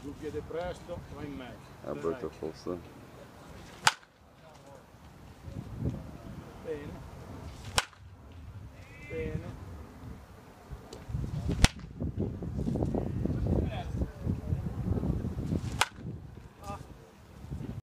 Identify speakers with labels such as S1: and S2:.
S1: Giù piede presto, va in mezzo.
S2: Alberto Fossa.
S1: Bene.